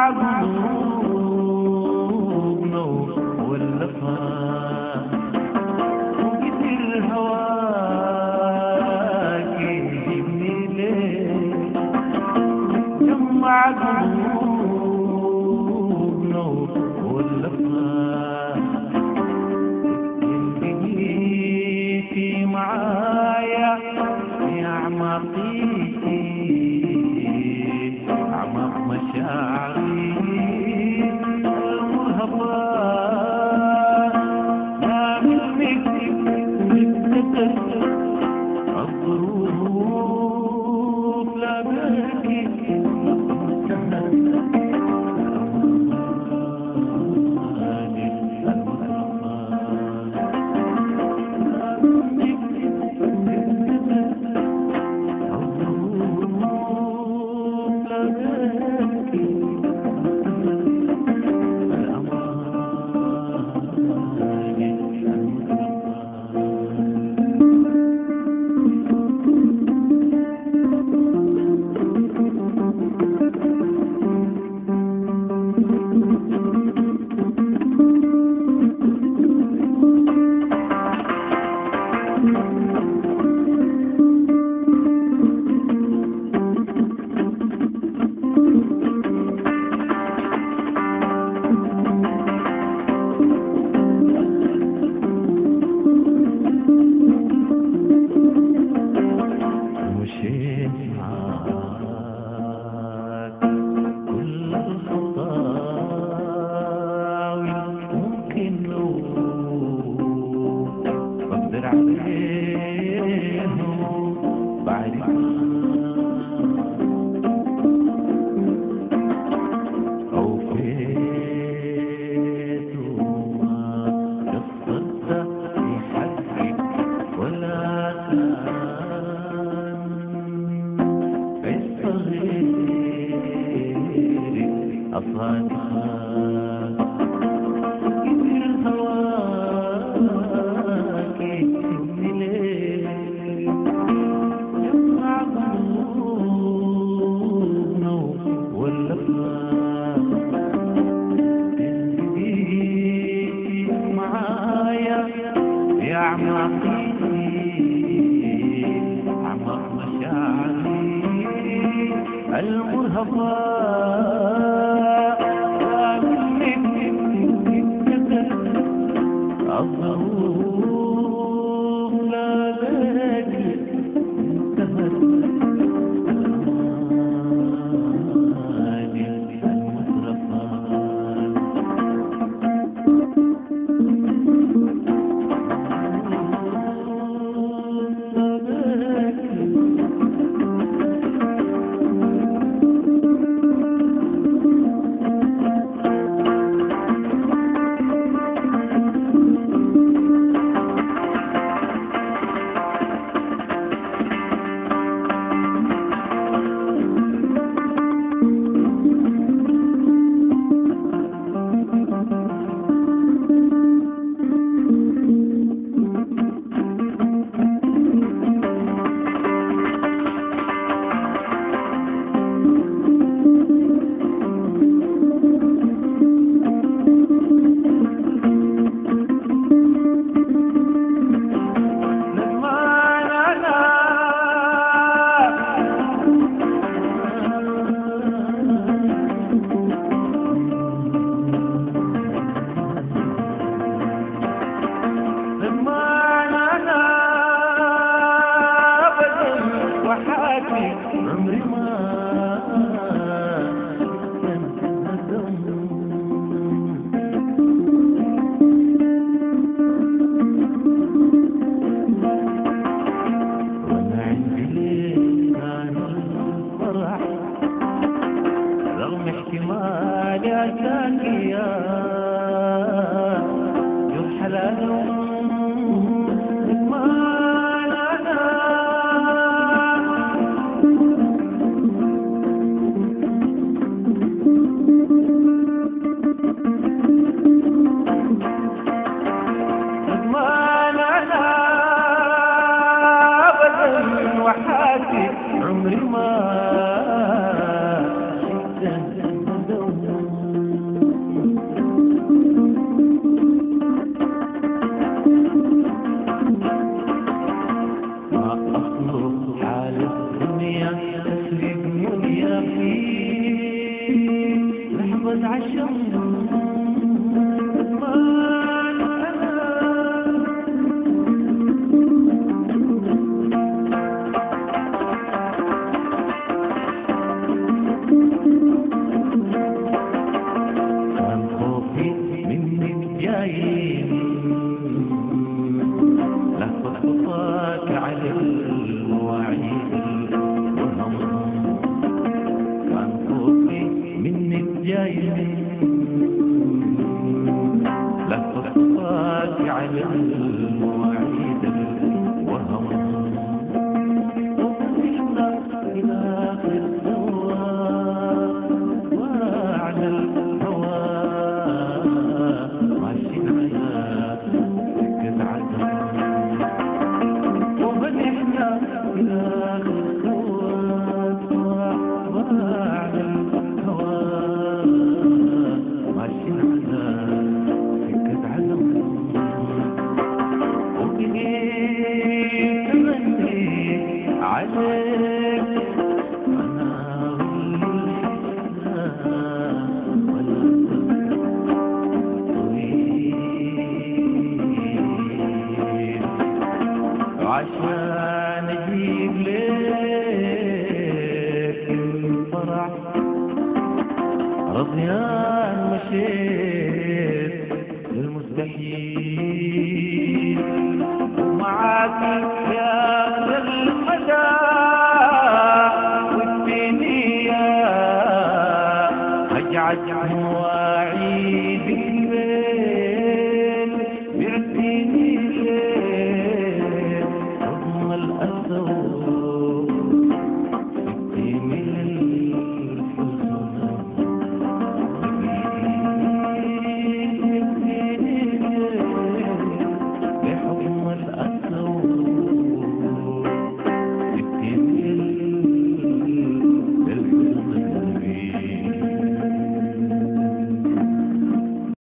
قلوبنا واللقاء وكتير هواك يجيبني ليه جمع قلوبنا واللقاء جيتي معايا يا عماقيتي أعماق مشاعري المرهفة لا منك نبتدت الظروف لا باكي أعماق مشاعري المرهفة الظروف لا باكي انتهت عمري ما وانا عندي لسان الفرح رغم احتمالي اتاكي يوم حلال عمري ما شفت ينقذ عشم ما كان خوفي منك جايين لحظة خطاك على المواعيد وهم كان خوفي منك جايين لحظة خطاك على المواعيد وهم وصلنا إلى آخر سوا وعلى الهوى ماشيين على سكة عدم وبدحنا إلى آخر سوا وعلى الهوى ماشيين على سكة عدم وبقيت تمني عليك أنا عشان اجيب لك الفرح رضيان مشيت للمستحيل ومعاك يا ذا المدى والدنيا هجعت مواعيد الليل بعتني ليل رغم الأسى